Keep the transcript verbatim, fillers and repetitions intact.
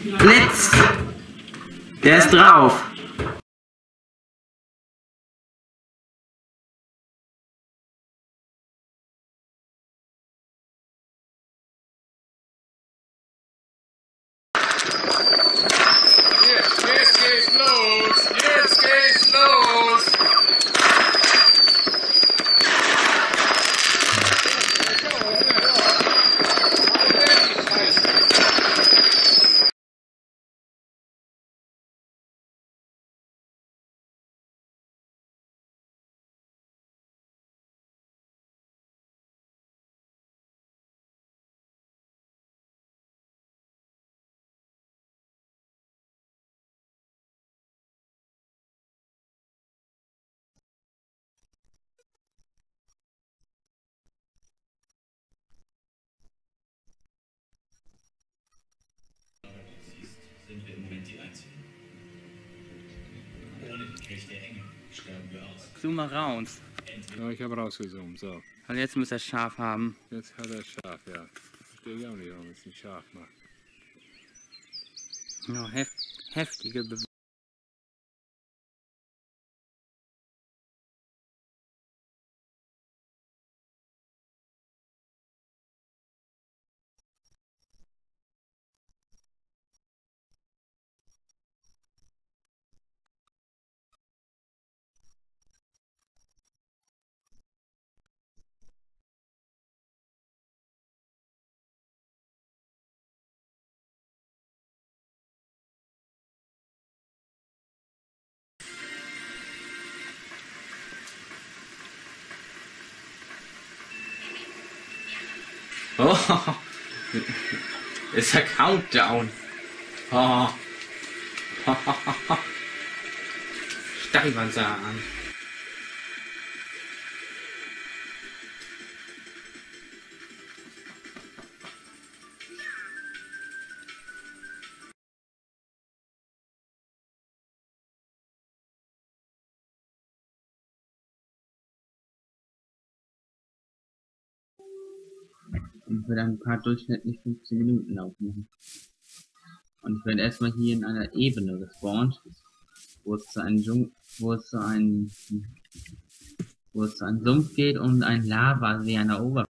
Blitz! Der ist drauf! Jetzt, jetzt geht's los! Jetzt geht's los! Sind wir im Moment die Einzigen. Ohne die Kirche der Engel sterben wir aus. Zoom mal raus. Ja, ich habe rausgezoomt, so. Und jetzt muss er scharf haben. Jetzt hat er scharf, ja. Verstehe ich auch nicht, warum es nicht scharf macht. Ja, hef heftige Bewegung. Oh, ist der Countdown. Oh. Steinwandsahn. Ich werde ein paar durchschnittlich fünfzehn Minuten aufnehmen. Und ich werde erstmal hier in einer Ebene gespawnt, wo es zu einem Jung wo es zu einem wo es zu einem Sumpf geht und ein Lava-See an der Oberfläche.